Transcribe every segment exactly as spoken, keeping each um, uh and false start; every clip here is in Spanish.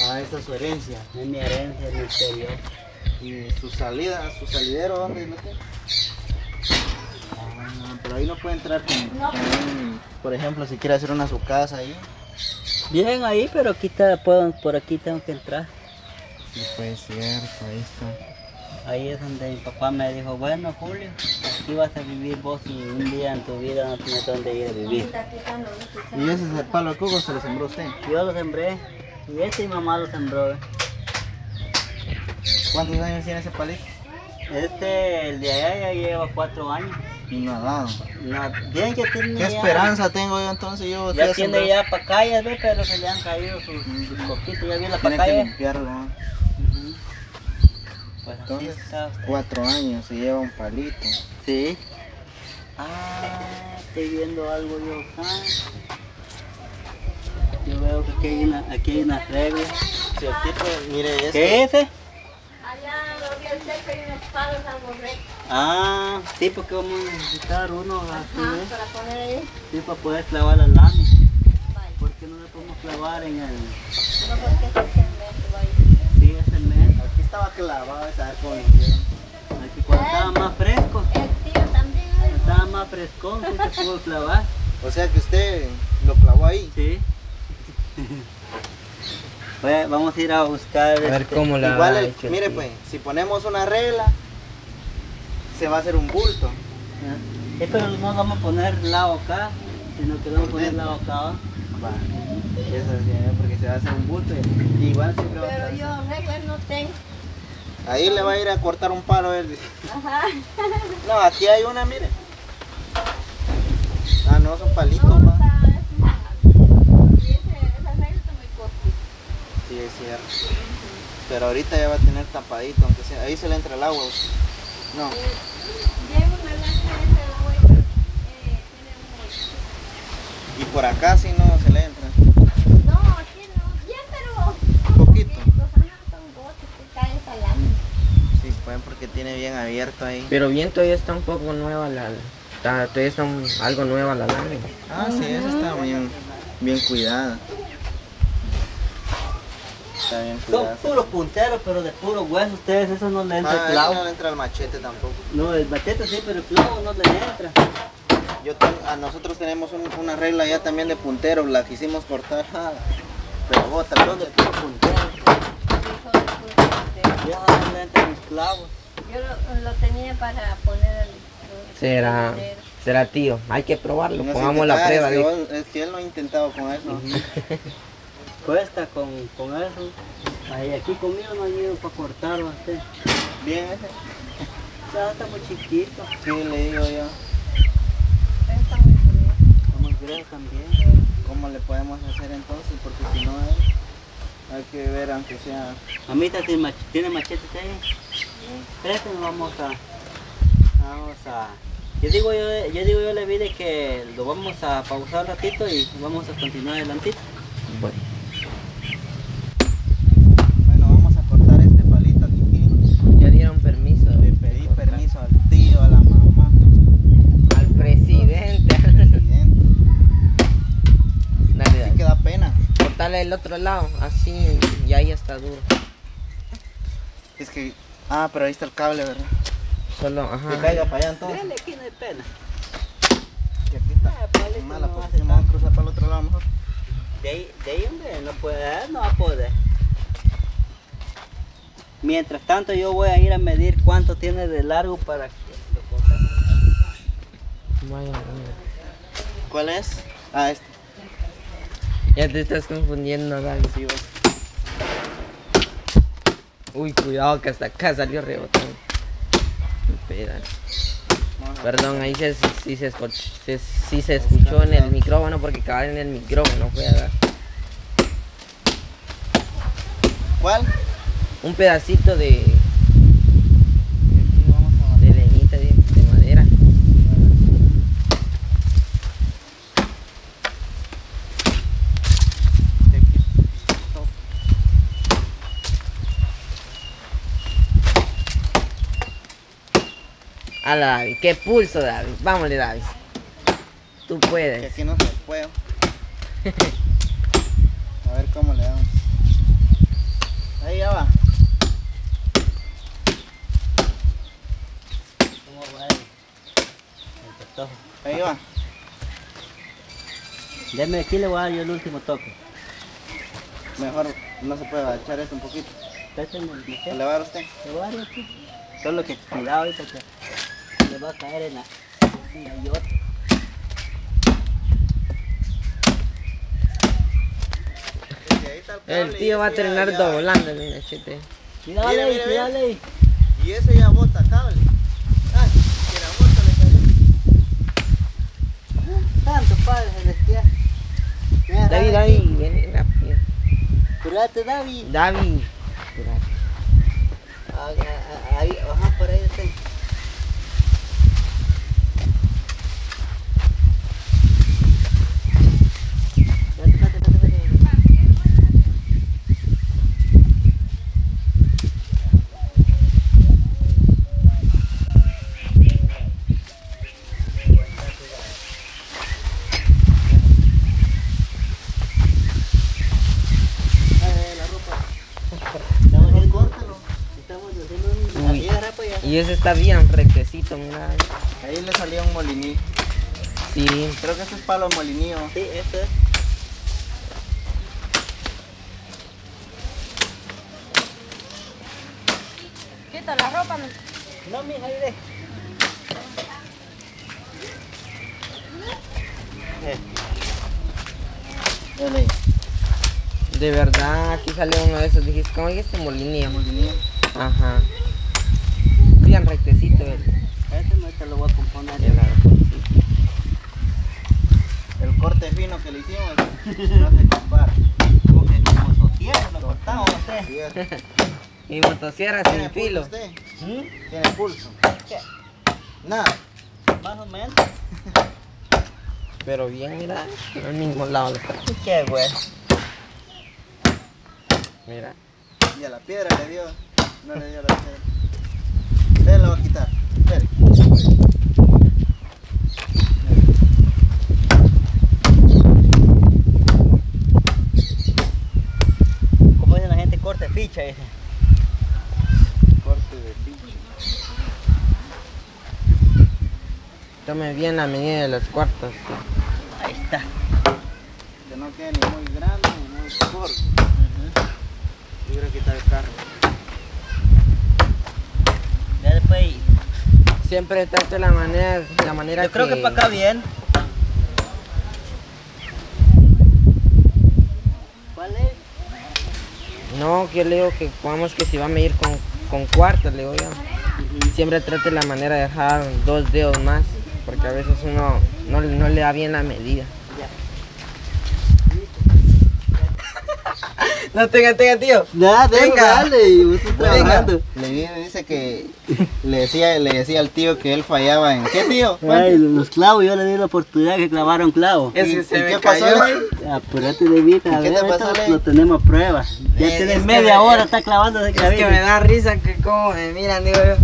Ah, esa es su herencia. Es mi herencia, mi exterior. ¿Y su salida, su salidero dónde lo tiene? Ah, pero ahí no puede entrar con, No. con un, por ejemplo, si quiere hacer una su casa ahí. Bien ahí, pero aquí está, puedo, por aquí tengo que entrar. Sí, pues cierto, ahí está. Ahí es donde mi papá me dijo, bueno Julio, aquí vas a vivir vos y un día en tu vida no tienes dónde ir a vivir. ¿Y ese es el palo de coco se lo sembró usted? Yo lo sembré y este mi mamá lo sembró. ¿eh? ¿Cuántos años tiene ese palito? Este, el de allá ya lleva cuatro años. Y no ha dado. No, bien que tiene ¿Qué ya- esperanza tengo yo entonces? Yo Ya voy a tiene sembrar. ya pacayas, ¿ves? Pero se le han caído sus, sus coquitos, ya vi la Tiene que pacaya. limpiarlo. ¿no? Ujú. Pues así Entonces, está usted. cuatro años y lleva un palito. Sí. Ah, estoy viendo algo yo acá. Yo veo que aquí hay, una, aquí hay unas reglas. Si el tipo, mire esto. ¿Qué es ese? Allá lo vi el cerco y unos palos algo recto. Ah, sí, porque vamos a necesitar uno así, Ajá, ¿ves? para poner ahí. Sí, para poder clavar la lámina. Vaya. ¿Por qué no le podemos clavar en el...? No, porque es el cemento, vaya. Sí, es el mes. Aquí estaba clavado, a ver cómo lo hicieron. Aquí cuando estaba más fresco, El tío también. ¿eh? estaba más frescón, sí se pudo clavar. O sea que usted lo clavó ahí. Sí. Oye, vamos a ir a buscar. A ver este, cómo la Igual, ha el- hecho mire aquí. pues, si ponemos una regla, se va a hacer un bulto. ah, Sí, pero no vamos a poner lado acá, sino que vamos a poner lado acá. ¿va? Va. Eso sí, ¿eh? Porque se va a hacer un bulto. Y igual siempre va a Pero estar. yo reglas no tengo. Ahí le va a ir a cortar un palo él. dice. Ajá. No, aquí hay una, mire. Ah, no, son palitos, No, va. está, es una- y ese, esa regla está muy cortita. Sí, es cierto. Pero ahorita ya va a tener tapadito, aunque sea. Ahí se le entra el agua. No. Llevo una lancha esa de la vuelta. Eh, tiene un... Y por acá si no se le entra. No, aquí no. Bien, pero... Un poquito. Los ajá, son gotas que caen esa lámina. Sí, pues porque tiene bien abierto ahí. Pero bien, todavía está un poco nueva la... Está, todavía está un- algo nueva la lámina. Ah, sí, esa está bien, bien cuidada. Está bien Son cuidada. puros punteros, pero de puro hueso. Ustedes eso no le entra Ah, el ahí clavo. no le entra el machete tampoco. No, el batete sí, pero el clavo no le entra. Yo ten- a nosotros tenemos un- una regla ya también de puntero, la quisimos cortar. ah, Pero bota Son de puro puntero. Son de puro puntero. Ya no le entran los clavos. Yo lo, lo tenía para poner el... el Será, puntero. será tío. Hay que probarlo. No sé Pongamos qué- la ah, prueba. Es que, digo. vos- es que él no ha intentado con eso. Cuesta con, con eso. Ahí aquí conmigo no hay ido para cortarlo usted. Bien ese. Ya está muy chiquito. Sí, le digo yo. Pero está muy bonito. Está muy grueso también. ¿Cómo le podemos hacer entonces? Porque si no eh, hay que ver aunque sea. Mamita, ¿tiene mach- ¿tiene machete ahí? Espérate, vamos a... Vamos a... Yo digo yo, yo digo yo le vi de que lo vamos a pausar un ratito y vamos a continuar adelantito. Bueno, Bueno, vamos a cortar este palito aquí. ya dieron permiso. Le pedí permiso al tío, a la mamá, Al presidente. al presidente. Dale, Sí dale. que da pena. Cortale el otro lado. Así, ya ahí está duro. Es que. Ah, pero ahí está el cable, ¿verdad? Solo, Que ajá. caiga para allá entonces. Dale, aquí no hay pena. Que aquí está. Ah, palito Mala, no porque hace si me vamos a tanto. cruzar para el otro lado mejor. De ahí, de ahí hombre, no puede, no va a poder. Mientras tanto yo voy a ir a medir cuánto tiene de largo para que lo cortemos. Vaya, vaya. ¿Cuál es? Ah, este. Ya te estás confundiendo, David. Sí, vos. Uy, cuidado que hasta acá salió rebotando. Espera. Vamos a- Perdón, ahí se, sí, se escuchó, se, sí se escuchó en el micrófono porque acaba en el micrófono. Fue a dar ¿Cuál? un pedacito de, Aquí vamos a de leñita de, de madera. Ala, David, qué pulso, David. Vámonos, David. Tú Que puedes. aquí no se puede. A ver cómo le damos. Deme aquí, le voy a dar yo el último toque. Mejor no se puede echar esto un poquito. Préstame el machete. ¿Le va a dar usted? Le voy a dar aquí. Solo que cuidado ahorita que le va a caer en la, en la yota. El tío va a terminar doblando el machete. Cuidado, Mire, Ley, mire, cuidado, mire. Ley. Y ese ya bota cable. Ay, que la moto le cayó. Santo Padre Celestial. Mira, David, aquí. David, ven rápido. Curate, David. David. Ah, ah, ah, ahí, ajá, por ahí está. Espérate, espérate, espérate, espérate. Estamos haciendo, estamos haciendo un... Así era, pues, ya. Y ese está bien rectecito, mira. Ahí le salía un molinillo. Sí. Creo que este es palo molinillo. Sí, esto es. Quita la ropa. No. No, mija, ahí de. Dale, De verdad, aquí sale uno de esos. Dijiste, ¿cómo es este molinillo? molinillo. Ajá. Bien rectecito el, Este no te lo voy a componer. el arconcito. El corte fino que le hicimos no se compara. Como que como sotierra lo cortamos, no sé. Sí, es. Y motosierra ¿Tiene sin pulso filo. usted? ¿Mm? ¿Tiene pulso? ¿Qué? Nada. Más o menos. Pero bien, mira, al mismo lado está. Qué güey. Mira. Y a la piedra le dio. No le dio a la piedra. Usted lo va a quitar. Espere. Como dice la gente, corte ficha, dice. Corte de pinche. Tome bien la medida de los cuartos. Ahí está. Que no quede ni muy grande ni muy corto. Yo quiero quitar el carro. Ya después. Siempre trate la manera, la manera Yo creo que para acá bien. ¿Cuál es? No, que yo le digo que pongamos que si va a medir con, con cuartos, le digo yo. Siempre trate la manera de dejar dos dedos más, porque a veces uno no, no le da bien la medida. No, tenga, tenga, tío. Nada, Venga. dale, vos estás trabajando. Le di- dice que le decía, le decía al tío que él fallaba en. ¿Qué tío? Ay, los clavos, yo le di la oportunidad que clavaron clavos. Es ¿Y- que y se me qué pasó, cayó. Ley? Apúrate de mí, a qué ver, te pasó, esto Ley? lo tenemos prueba. Ya Eh, tienes es que media me- hora, está clavando ese Es que clavito. me da risa que como me miran, digo yo.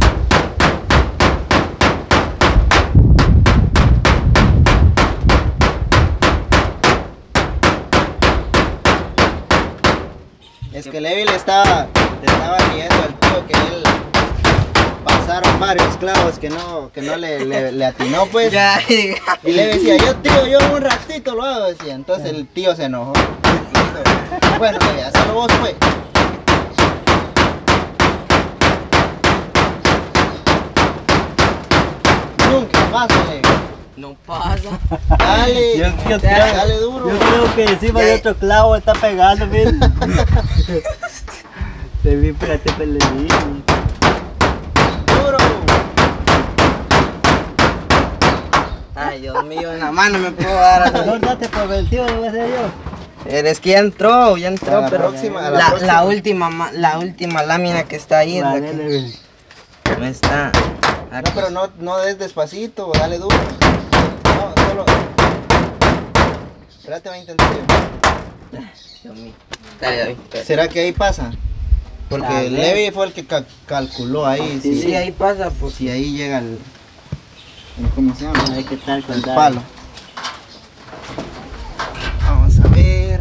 Es que Levi le estaba, le estaba riendo al tío que él pasaron varios clavos que no, que no le, le, le atinó pues. Ya, Y le decía, yo tío, yo en un ratito lo hago, decía. Entonces el tío se enojó. Bueno, Levi, hazlo vos pues. Nunca pasa, Levi. no pasa. Dale, Yo- yo dale, creo- duro. Yo creo que encima Ya- de otro clavo está pegando, mira. Te vi, espérate, pues le di. Duro. Ay, Dios mío, en la mano me puedo dar. Mejor date por vencido, lo voy a hacer yo. Es que ya entró, ya entró, A la pero próxima, a la la, próxima. la última, ma- la última lámina que está ahí es la Vale, que Levi. no está. No, pero no, no des despacito, dale duro. No, solo. Espérate, va a intentar. Dios mío. Dale, David. ¿Será que ahí pasa? Porque A ver. Levi fue el que ca- calculó ahí. Sí, Si, ahí pasa, pues. si ahí llega el, el- ¿cómo se llama? A ver qué tal con El David. palo. Vamos a ver.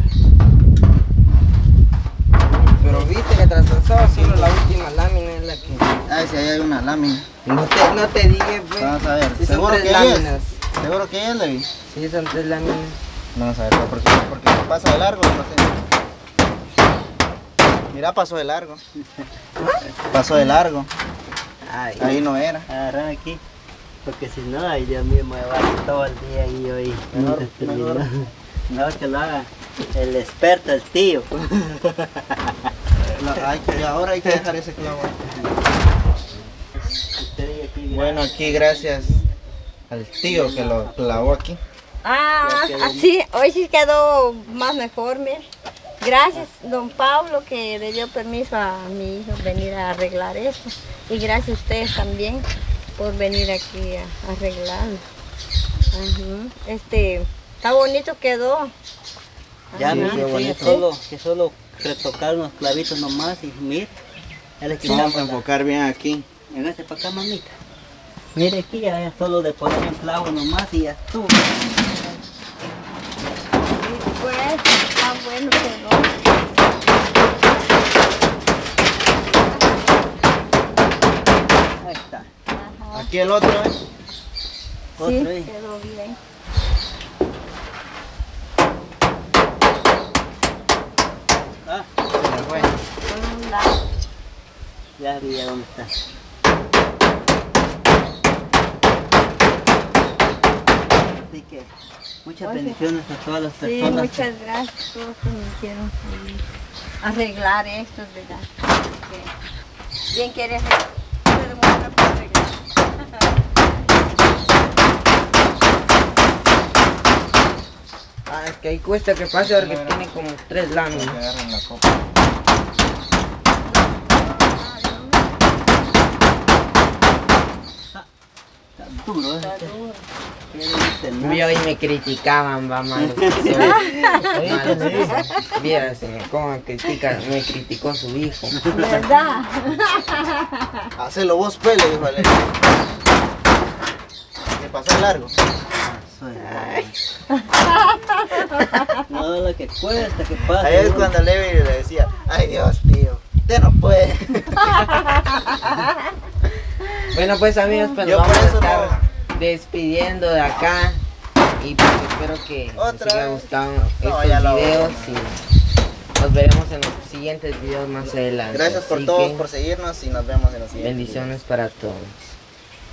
Pero viste que traspasó solo la última lámina es la que. Ah, si ahí hay una lámina. No te, no te dije, pues. Vamos a ver. Sí, son ¿Seguro tres que ahí es? láminas. ¿Seguro que ahí es, Levi? Sí, son tres láminas. Vamos a ver, porque, porque pasa de largo, no sé. Mira, pasó de largo. Pasó de largo. Ay, Ahí no era. agarrar aquí. Porque si no, ay Dios mío, me va todo el día ahí hoy. Mejor, mejor. No, que lo haga el experto, el tío. La- hay que- ahora hay que dejar ese clavo ahí. Usted aquí, mira. Bueno, aquí gracias al tío que lo clavó aquí. Ah, Ya quedó. así, hoy sí quedó más mejor, mire. Gracias, don Pablo, que le dio permiso a mi hijo venir a arreglar esto. Y gracias a ustedes también por venir aquí a, a arreglarlo. Ajá. Este, está bonito quedó. Ya Sí, mire, qué que bonito. solo, que solo retocar unos clavitos nomás y mire. Ya le Vamos quitamos a la- enfocar bien aquí. Véngase para acá, mamita. Mire aquí, ya, ya solo de poner un clavo nomás y ya estuvo. Pues, está bueno quedó. Ahí está. Ajá. Aquí el otro, ¿eh? Otro Sí, ahí. quedó bien. Ah, Se me fue. Por un lado. ya vi ya dónde está. Así que muchas Oye. bendiciones a todas las Sí, personas. muchas gracias a todos que me hicieron feliz. Arreglar esto, ¿verdad? Que bien quiere hacer, puede mostrar para arreglar. Ah, es que ahí cuesta que pase porque tiene como tres Que láminas. agarren la copa. Está duro, Está este. duro. Quiere irse, ¿no? Yo y me criticaban, va malo. que soy. Malo que soy. Vieras, cómo me critica, me criticó su hijo. ¿Verdad? Hacelo vos, pele, dijo Ale. Que pasó largo. Soy bueno. No, lo que cuesta, que pasa. Ahí es ¿no? cuando Levi le decía, ay Dios, tío, usted no puede. Bueno, pues amigos, pues Yo nos por vamos a eso estar despidiendo de acá. Y pues espero que les Otra haya vez. gustado No, estos ya lo- videos. Y nos veremos en los siguientes videos más adelante. Gracias por Así todos, que por seguirnos y nos vemos en los siguientes. bendiciones para todos.